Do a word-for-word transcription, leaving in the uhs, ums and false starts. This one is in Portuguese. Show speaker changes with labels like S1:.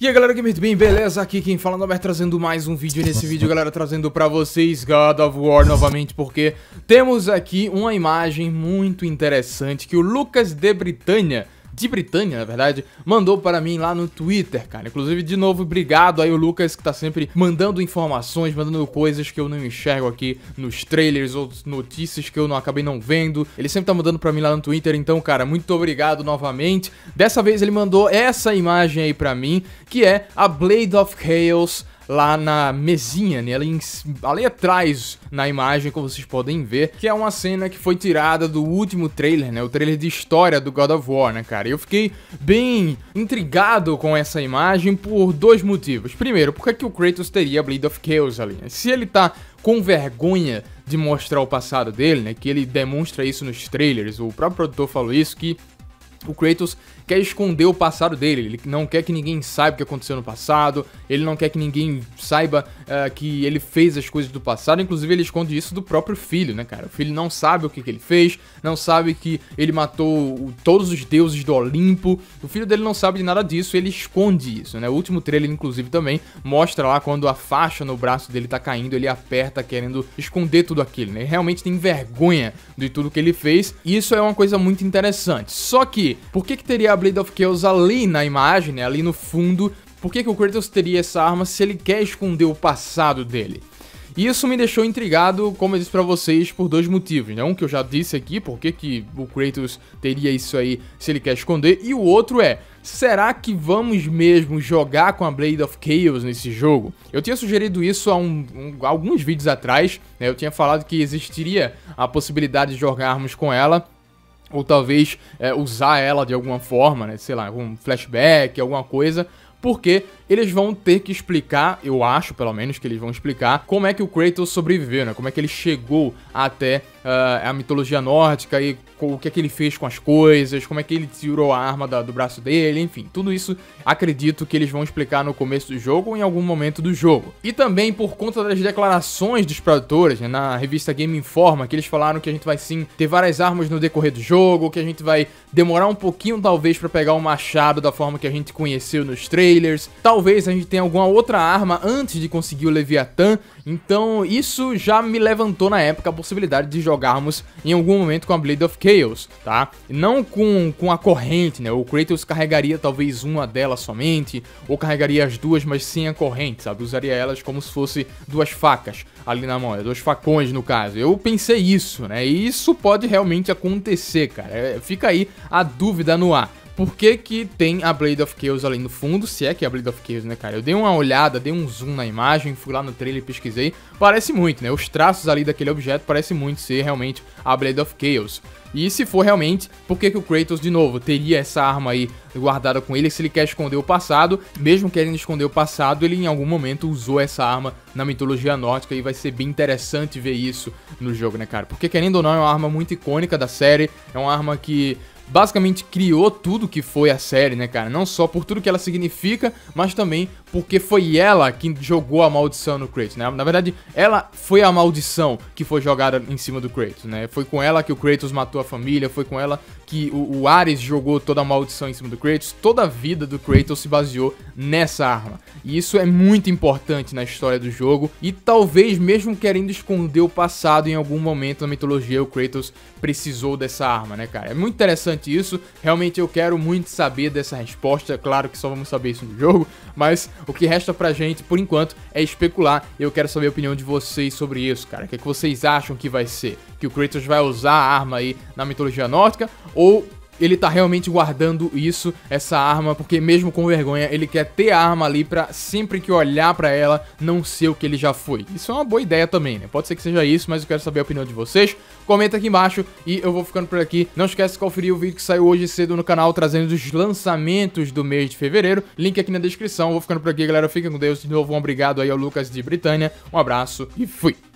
S1: E aí galera, muito bem, beleza? Aqui quem fala é o Norberto, trazendo mais um vídeo. E nesse vídeo, galera, trazendo pra vocês God of War novamente, porque temos aqui uma imagem muito interessante que o Lucas de Britânia, de Britânia, na verdade, mandou para mim lá no Twitter, cara. Inclusive, de novo, obrigado aí o Lucas, que tá sempre mandando informações, mandando coisas que eu não enxergo aqui nos trailers ou notícias que eu não acabei não vendo. Ele sempre tá mandando pra mim lá no Twitter, então, cara, muito obrigado novamente. Dessa vez ele mandou essa imagem aí pra mim, que é a Blade of Chaos lá na mesinha, né, ali, em, ali atrás na imagem, como vocês podem ver, que é uma cena que foi tirada do último trailer, né, o trailer de história do God of War, né, cara. Eu fiquei bem intrigado com essa imagem por dois motivos. Primeiro, por que que o Kratos teria a Blade of Chaos ali? Se ele tá com vergonha de mostrar o passado dele, né, que ele demonstra isso nos trailers, o próprio produtor falou isso, que o Kratos quer esconder o passado dele, ele não quer que ninguém saiba o que aconteceu no passado, ele não quer que ninguém saiba uh, que ele fez as coisas do passado, inclusive ele esconde isso do próprio filho, né, cara? O filho não sabe o que, que ele fez, não sabe que ele matou todos os deuses do Olimpo, o filho dele não sabe de nada disso, ele esconde isso, né? O último trailer, inclusive, também mostra lá quando a faixa no braço dele tá caindo, ele aperta querendo esconder tudo aquilo, né? Ele realmente tem vergonha de tudo que ele fez, e isso é uma coisa muito interessante. Só que, por que que teria a Blade of Chaos ali na imagem, né, ali no fundo? Por que que o Kratos teria essa arma se ele quer esconder o passado dele? E isso me deixou intrigado, como eu disse pra vocês, por dois motivos, né? Um que eu já disse aqui, por que que o Kratos teria isso aí se ele quer esconder, e o outro é, será que vamos mesmo jogar com a Blade of Chaos nesse jogo? Eu tinha sugerido isso há um, um, alguns vídeos atrás, né? Eu tinha falado que existiria a possibilidade de jogarmos com ela, ou talvez é, usar ela de alguma forma, né, sei lá, algum flashback, alguma coisa, porque eles vão ter que explicar, eu acho pelo menos que eles vão explicar, como é que o Kratos sobreviveu, né, como é que ele chegou até uh, a mitologia nórdica e o que é que ele fez com as coisas, como é que ele tirou a arma da, do braço dele, enfim, tudo isso acredito que eles vão explicar no começo do jogo ou em algum momento do jogo. E também por conta das declarações dos produtores, né, na revista Game Informa, que eles falaram que a gente vai sim ter várias armas no decorrer do jogo, que a gente vai demorar um pouquinho talvez pra pegar o machado da forma que a gente conheceu nos trailers, talvez a gente tenha alguma outra arma antes de conseguir o Leviatã. Então isso já me levantou na época a possibilidade de jogarmos em algum momento com a Blade of Chaos, tá? Não com, com a corrente, né? O Kratos carregaria talvez uma delas somente, ou carregaria as duas, mas sem a corrente, sabe? Usaria elas como se fosse duas facas ali na mão, dois facões no caso. Eu pensei isso, né? E isso pode realmente acontecer, cara. É, fica aí a dúvida no ar. Por que que tem a Blade of Chaos ali no fundo, se é que é a Blade of Chaos, né, cara? Eu dei uma olhada, dei um zoom na imagem, fui lá no trailer e pesquisei. Parece muito, né? Os traços ali daquele objeto parecem muito ser realmente a Blade of Chaos. E se for realmente, por que que o Kratos, de novo, teria essa arma aí guardada com ele se ele quer esconder o passado? Mesmo querendo esconder o passado, ele em algum momento usou essa arma na mitologia nórdica e vai ser bem interessante ver isso no jogo, né, cara? Porque querendo ou não, é uma arma muito icônica da série, é uma arma que basicamente criou tudo que foi a série, né, cara? Não só por tudo que ela significa, mas também porque foi ela que jogou a maldição no Kratos, né? Na verdade, ela foi a maldição que foi jogada em cima do Kratos, né? Foi com ela que o Kratos matou a família, foi com ela que o, o Ares jogou toda a maldição em cima do Kratos. Toda a vida do Kratos se baseou nessa arma. E isso é muito importante na história do jogo. E talvez, mesmo querendo esconder o passado, em algum momento na mitologia, o Kratos precisou dessa arma, né, cara? É muito interessante isso. Realmente eu quero muito saber dessa resposta. É claro que só vamos saber isso no jogo, mas o que resta pra gente, por enquanto, é especular. Eu quero saber a opinião de vocês sobre isso, cara. O que é que vocês acham que vai ser? Que o Kratos vai usar a arma aí na mitologia nórdica? Ou ele tá realmente guardando isso, essa arma, porque mesmo com vergonha, ele quer ter a arma ali pra sempre que olhar pra ela, não ser o que ele já foi. Isso é uma boa ideia também, né? Pode ser que seja isso, mas eu quero saber a opinião de vocês. Comenta aqui embaixo e eu vou ficando por aqui. Não esquece de conferir o vídeo que saiu hoje cedo no canal, trazendo os lançamentos do mês de fevereiro. Link aqui na descrição. Eu vou ficando por aqui, galera. Fiquem com Deus. De novo, um obrigado aí ao Lucas de Britânia. Um abraço e fui!